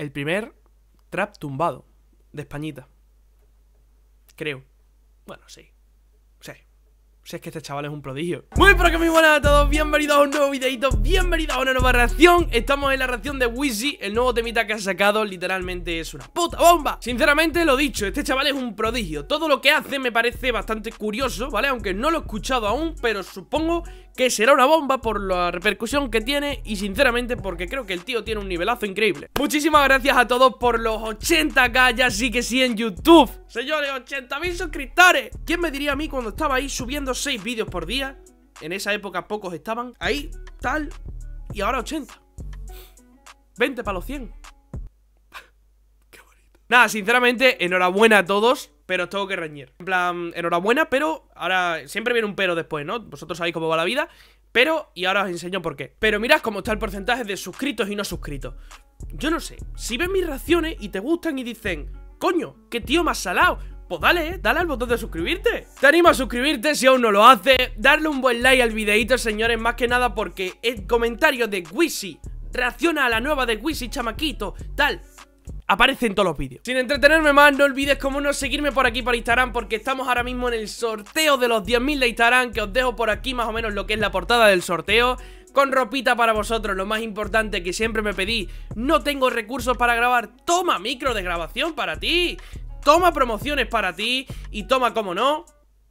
el primer trap tumbado de Españita. Creo. Bueno, sí. Sí. Si es que este chaval es un prodigio. Muy pero que muy buenas a todos, bienvenidos a un nuevo videito, bienvenidos a una nueva reacción. Estamos en la reacción de Wheezy, el nuevo temita que ha sacado. Literalmente es una puta bomba. Sinceramente lo dicho, este chaval es un prodigio. Todo lo que hace me parece bastante curioso, ¿vale? Aunque no lo he escuchado aún, pero supongo que será una bomba por la repercusión que tiene. Y sinceramente porque creo que el tío tiene un nivelazo increíble. Muchísimas gracias a todos por los 80k, ya sí que sí en YouTube. Señores, 80.000 suscriptores. ¿Quién me diría a mí cuando estaba ahí subiendo 6 vídeos por día? En esa época pocos estaban ahí, tal, y ahora 80. 20 para los 100. Qué bonito. Nada, sinceramente, enhorabuena a todos, pero os tengo que reñir. En plan, enhorabuena, pero ahora siempre viene un pero después, ¿no? Vosotros sabéis cómo va la vida. Pero, y ahora os enseño por qué. Pero mirad cómo está el porcentaje de suscritos y no suscritos. Yo no sé, si ven mis reacciones y te gustan y dicen, coño, qué tío más salado, pues dale, dale al botón de suscribirte. Te animo a suscribirte si aún no lo haces. Darle un buen like al videito, señores, más que nada porque el comentario de Wheezy reacciona a la nueva de Wheezy, chamaquito, tal, aparece en todos los vídeos. Sin entretenerme más, no olvides como no seguirme por aquí por Instagram, porque estamos ahora mismo en el sorteo de los 10.000 de Instagram, que os dejo por aquí más o menos lo que es la portada del sorteo, con ropita para vosotros, lo más importante que siempre me pedí. No tengo recursos para grabar, toma micro de grabación para ti, toma promociones para ti y toma, como no,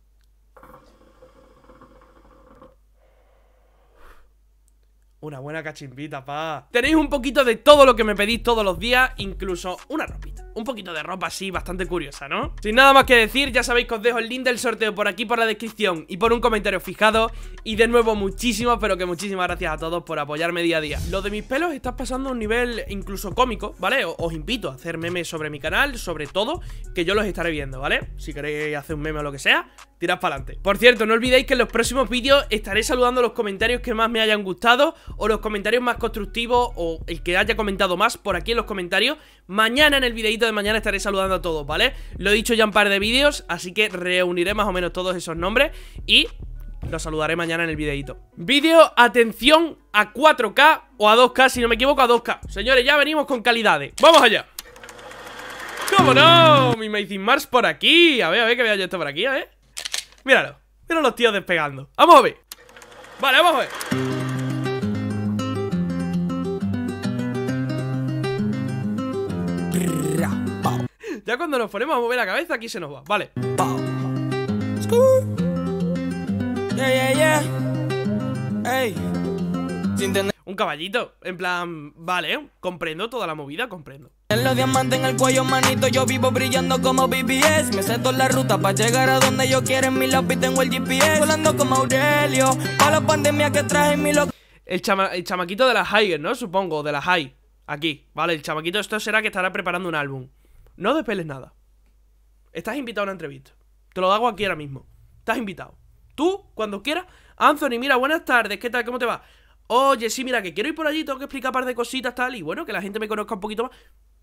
una buena cachimbita, pa. Tenéis un poquito de todo lo que me pedís todos los días, incluso una ropita. Un poquito de ropa así, bastante curiosa, ¿no? Sin nada más que decir, ya sabéis que os dejo el link del sorteo por aquí por la descripción y por un comentario fijado. Y de nuevo, muchísimas, pero que muchísimas gracias a todos por apoyarme día a día. Lo de mis pelos está pasando a un nivel incluso cómico, ¿vale? Os invito a hacer memes sobre mi canal, sobre todo, que yo los estaré viendo, ¿vale? Si queréis hacer un meme o lo que sea, tirad para adelante. Por cierto, no olvidéis que en los próximos vídeos estaré saludando los comentarios que más me hayan gustado, o los comentarios más constructivos, o el que haya comentado más por aquí en los comentarios. Mañana, en el videito de mañana, estaré saludando a todos, ¿vale? Lo he dicho ya en un par de vídeos, así que reuniré más o menos todos esos nombres y los saludaré mañana en el videito. Vídeo, atención, a 4K o a 2K, si no me equivoco, a 2K. Señores, ya venimos con calidades. ¡Vamos allá! ¡Cómo no! Mi Amazing Mars por aquí. A ver que vea yo esto por aquí, a ver. Míralo, mira los tíos despegando. Vamos a ver. Vale, vamos a ver. Ya cuando nos ponemos a mover la cabeza, aquí se nos va. Vale. Un caballito, en plan, vale, comprendo toda la movida, comprendo. En los diamantes en el cuello, manito, yo vivo brillando como BBS. Me sé toda la ruta para llegar a donde yo quiero. En mi lápiz tengo el GPS, volando como Aurelio. Para la pandemia que traje en mi loco. El chamaquito de la Higher, ¿no? Supongo, de la High. Aquí, vale, el chamaquito esto será que estará preparando un álbum. No despeles nada. Estás invitado a una entrevista. Te lo hago aquí ahora mismo. Estás invitado. Tú, cuando quieras. Anthony, mira, buenas tardes, ¿qué tal? ¿Cómo te va? Oye, sí, mira, que quiero ir por allí, tengo que explicar un par de cositas, tal. Y bueno, que la gente me conozca un poquito más.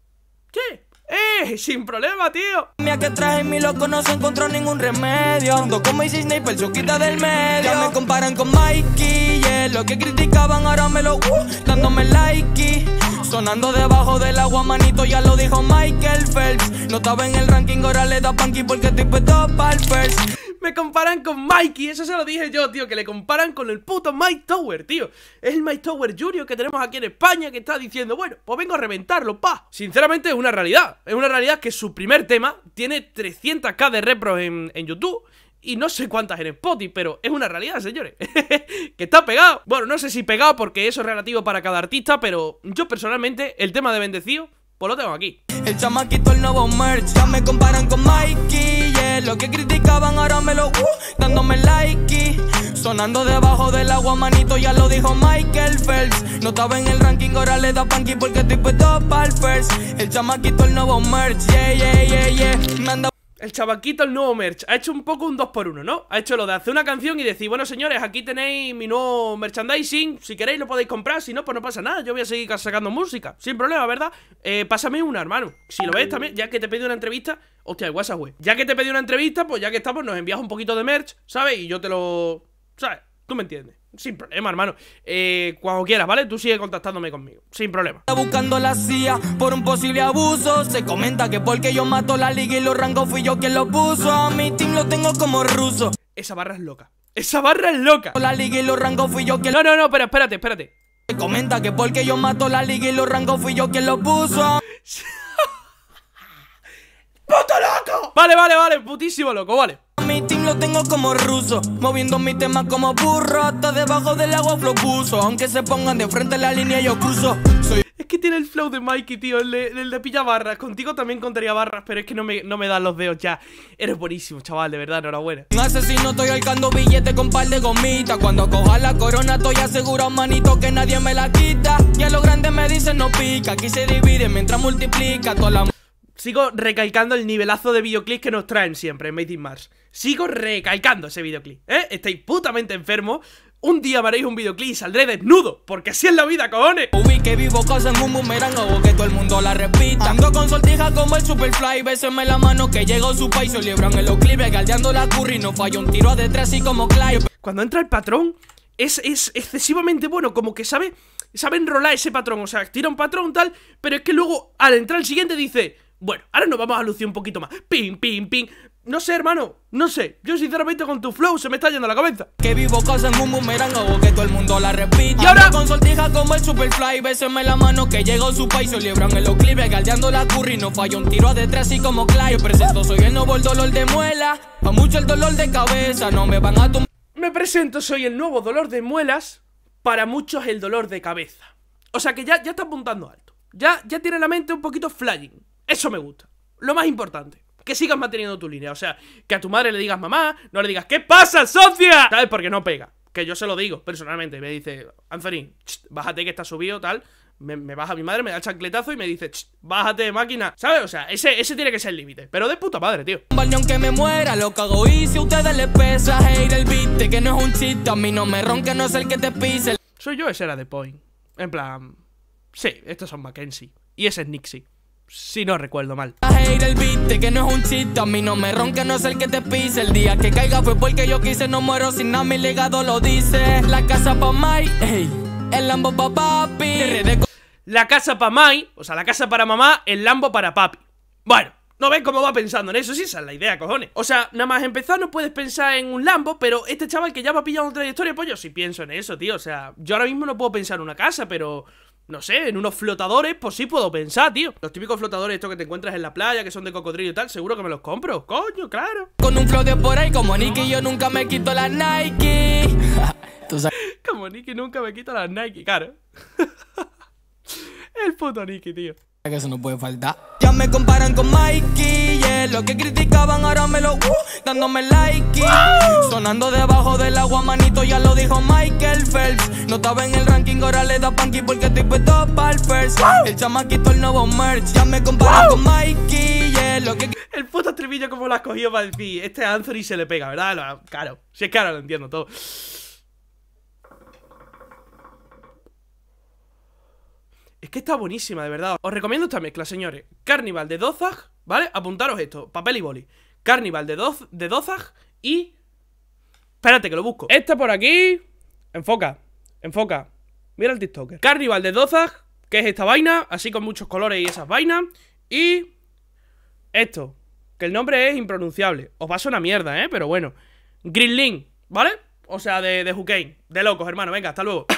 ¿Qué? Sin problema, tío. Mía que traje en mi loco no se encontró ningún remedio. Ando como Easy Sniper, chuquita del medio. Ya me comparan con Mikey, yeah. Lo que criticaban ahora me lo dándome like. Sonando debajo del agua, manito, ya lo dijo Michael Phelps. No estaba en el ranking, ahora le da punky porque estoy puesto para el first. Me comparan con Mikey, eso se lo dije yo, tío, que le comparan con el puto Mike Tower, tío. Es el Mike Tower Junior que tenemos aquí en España, que está diciendo, bueno, pues vengo a reventarlo, pa. Sinceramente es una realidad que su primer tema tiene 300k de repros en YouTube y no sé cuántas en Spotify, pero es una realidad, señores. Que está pegado. Bueno, no sé si pegado porque eso es relativo para cada artista, pero yo personalmente, el tema de Bendecido, pues lo tengo aquí. El chamaquito, el nuevo merch. Ya me comparan con Mikey, yeah. Lo que criticaban ahora me lo dándome like. Sonando debajo del agua, manito, ya lo dijo Michael Phelps. No estaba en el ranking, ahora le da punky porque estoy puesto para el first. El chamaquito, el nuevo merch, yeah. Me anda. El chavaquito, el nuevo merch, ha hecho un poco un 2x1, ¿no? Ha hecho lo de hacer una canción y decir, bueno, señores, aquí tenéis mi nuevo merchandising. Si queréis lo podéis comprar, si no, pues no pasa nada. Yo voy a seguir sacando música, sin problema, ¿verdad? Pásame una, hermano. Si lo ves también, ya que te pedí una entrevista. Hostia, el WhatsApp, güey. Ya que te pedí una entrevista, pues ya que estamos, nos envías un poquito de merch, ¿sabes? Y yo te lo... ¿sabes? Tú me entiendes. Sin problema, hermano. Cuando quieras, ¿vale? Tú sigue contactándome conmigo. Sin problema. Está buscando la CIA por un posible abuso. Se comenta que porque yo mato la liga y los rangos fui yo quien lo puso. A mi team lo tengo como ruso. Esa barra es loca. Esa barra es loca. La liga y los rangos fui yo quien No, no, no, pero espérate. Se comenta que porque yo mato la liga y los rangos fui yo quien lo puso. ¡Puto loco! Vale, putísimo loco, vale. Mi team lo tengo como ruso, moviendo mi tema como burro. Hasta debajo del agua flow puso. Aunque se pongan de frente a la línea yo cruzo. Es que tiene el flow de Mikey, tío, el de pilla barras. Contigo también contaría barras, pero es que no me dan los dedos ya. Eres buenísimo, chaval, de verdad, enhorabuena. Un asesino, estoy alcando billetes con par de gomitas. Cuando coja la corona estoy asegurado, manito, que nadie me la quita. Y a lo grande me dicen no pica. Aquí se divide mientras multiplica toda la... Sigo recalcando el nivelazo de videoclips que nos traen siempre en Made in Mars. Sigo recalcando ese videoclip, ¿eh? Estáis putamente enfermos. Un día me haréis un videoclip y saldré desnudo, porque así es la vida, cojones. Uy, que vivo cosas en un boomerang, hago que todo el mundo la repita. Ando con sortija como el Superfly, béseme la mano que llegó su país. Se libran en los clips, galdeando la curry. No falla un tiro de tres así como Clyde. Cuando entra el patrón, es excesivamente bueno, como que sabe enrolar ese patrón. O sea, tira un patrón tal, pero es que luego al entrar el siguiente dice... Bueno, ahora nos vamos a lucir un poquito más. Ping. No sé, hermano, no sé. Yo sinceramente con tu flow se me está yendo la cabeza. Que vivo cosas en un boomerang, hago que todo el mundo la repita. Y ahora con sortija como el Superfly, béseme la mano que llegó su país. Se libran en los clips, galdeando la curry. No falla un tiro de tres así como Clyde. Yo presento, soy el nuevo el dolor de muela. Pa' mucho el dolor de cabeza, no me van a tumbar. Me presento, soy el nuevo dolor de muelas. Para muchos el dolor de cabeza. O sea que ya está apuntando alto. Ya tiene la mente un poquito flying. Eso me gusta. Lo más importante, que sigas manteniendo tu línea. O sea, que a tu madre le digas mamá, no le digas ¿qué pasa, socia? ¿Sabes? Porque no pega. Que yo se lo digo personalmente. Me dice, Anthony, bájate que está subido, tal. Me baja mi madre, me da el chancletazo y me dice, bájate, máquina. ¿Sabes? O sea, ese tiene que ser el límite. Pero de puta madre, tío. Aunque me muera, lo cago y si a ustedes les pesa. Hate el beat, que no es un chiste. A mí no me ronque, no es el que te pise. Soy yo, ese era The Point. En plan... Sí, estos son Mackenzie. Y ese es Nixie. Si no recuerdo mal. Hate el beat, que no es un chiste. A mí no me ronque, no es el que te pise. El día que caiga fue porque yo quise. No muero sin nada, mi legado lo dice. La casa pa' Mai, hey, el Lambo pa' papi. La casa pa' Mai, o sea, la casa para mamá, el Lambo para papi. Bueno, ¿no ves cómo va pensando en eso? Sí, esa es la idea, cojones. O sea, nada más empezar no puedes pensar en un Lambo, pero este chaval que ya va pillando trayectoria, pues yo sí pienso en eso, tío. O sea, yo ahora mismo no puedo pensar en una casa, pero... No sé, en unos flotadores, pues sí puedo pensar, tío. Los típicos flotadores estos que te encuentras en la playa, que son de cocodrilo y tal, seguro que me los compro. Coño, claro. Con un flow de por ahí como Nicky, yo nunca me quito la Nike. ¿Tú sabes? Como Nicky nunca me quito las Nike, claro. El puto Nicky, tío. Que eso no puede faltar. Ya me comparan con Mikey, yeah. Lo que criticaban ahora me lo dándome like. Sonando debajo del agua, manito, ya lo dijo Michael Phelps. No estaba en el ranking, ahora le da punky porque estoy puesto para el first. El chamaquito, el nuevo merch. Ya me comparan con Mikey, yeah. Lo que... El puto estribillo como lo has cogido para decir, este a Anthony se le pega, ¿verdad? Claro, si es que ahora lo entiendo todo. Es que está buenísima, de verdad. Os recomiendo esta mezcla, señores. Carnival de Dozag, ¿vale? Apuntaros esto, papel y boli. Carnival de Dozag y... Espérate que lo busco. Esta por aquí. Enfoca. Mira el TikToker. Carnival de Dozag, que es esta vaina, así con muchos colores y esas vainas. Y... esto, que el nombre es impronunciable. Os va a sonar mierda, pero bueno. Greenlin, ¿vale? O sea, de Hucane. De locos, hermano, venga, hasta luego.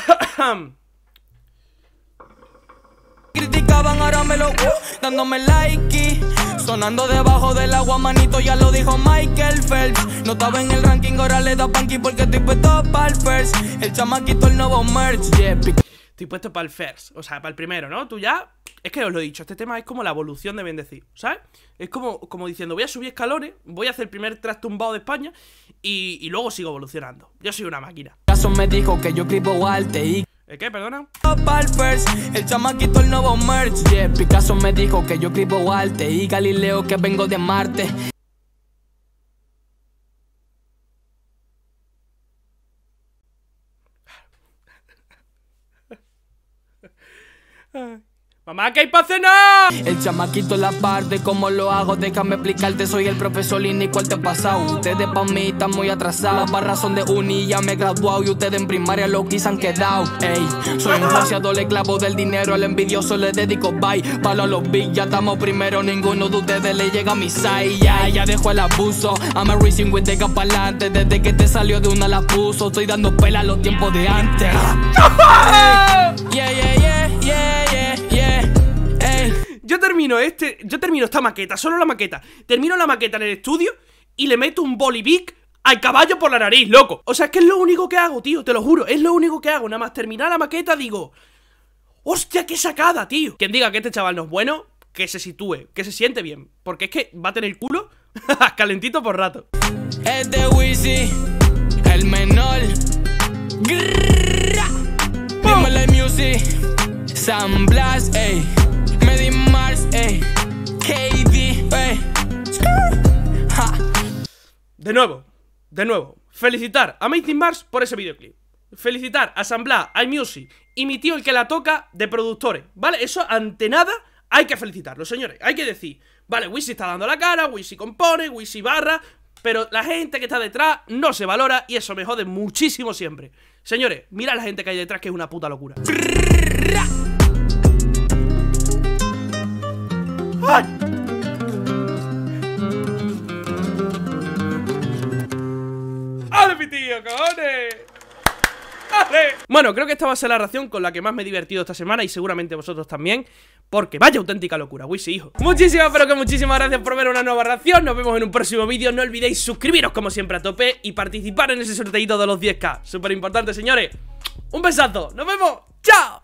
Criticaban, ahora me lo dándome like. Sonando debajo del agua, manito, ya lo dijo Michael Phelps. No estaba en el ranking, ahora le da punky porque estoy puesto para el first. El chamaquito, el nuevo merch, yeah. Estoy puesto para el first, o sea, para el primero, ¿no? Tú ya... Es que os lo he dicho, este tema es como la evolución de Bendecir, ¿sabes? Es como diciendo, voy a subir escalones, voy a hacer el primer track tumbado de España y luego sigo evolucionando. Yo soy una máquina. Caso me dijo que yo escribo arte y... ¿El qué? ¿Perdona? El chamaquito, el nuevo merch, yeah. Picasso me dijo que yo escribo arte y Galileo que vengo de Marte. ¡Mamá, que hay para cenar! El chamaquito en la parte, ¿cómo lo hago? Déjame explicarte, soy el profesor Lini, ¿cuál te ha pasado? Ustedes pa' mí están muy atrasados. Las barras son de uni, ya me he graduado. Y ustedes en primaria lo que se han quedado. Ey, soy un joseador, le clavo del dinero. Al envidioso le dedico bye. Palo a los big, ya estamos primero. Ninguno de ustedes le llega a mi side. Ya dejo el abuso. I'm a racing with the pa'lante. Desde que te salió de una la puso. Estoy dando pela a los tiempos de antes. Yo termino esta maqueta, solo la maqueta. Termino la maqueta en el estudio y le meto un bolivic al caballo por la nariz, loco. O sea, es que es lo único que hago, tío, te lo juro. Es lo único que hago, nada más terminar la maqueta digo, hostia, qué sacada, tío. Quien diga que este chaval no es bueno, que se sitúe, que se siente bien. Porque es que va a tener el culo calentito por rato. Es de Wizzy, el menor. Dímelo Music, Sam Blas, ey. Medi Mars, ey. KD, ey. De nuevo, felicitar a Amazing Mars por ese videoclip. Felicitar a Sam Blas, a iMusic y mi tío el que la toca de productores, ¿vale? Eso ante nada hay que felicitarlo, señores. Hay que decir, vale, Wizzy está dando la cara, Wizzy compone, Wizzy barra, pero la gente que está detrás no se valora y eso me jode muchísimo siempre. Señores, mirad la gente que hay detrás, que es una puta locura. ¡Ay! ¡Ale, mi tío, cojones! ¡Ale! Bueno, creo que esta va a ser la ración con la que más me he divertido esta semana y seguramente vosotros también, porque vaya auténtica locura, Wizzy, hijo. Muchísimas, pero que muchísimas gracias por ver una nueva ración. Nos vemos en un próximo vídeo. No olvidéis suscribiros como siempre a tope y participar en ese sorteito de los 10K. Súper importante, señores. Un besazo. Nos vemos. ¡Chao!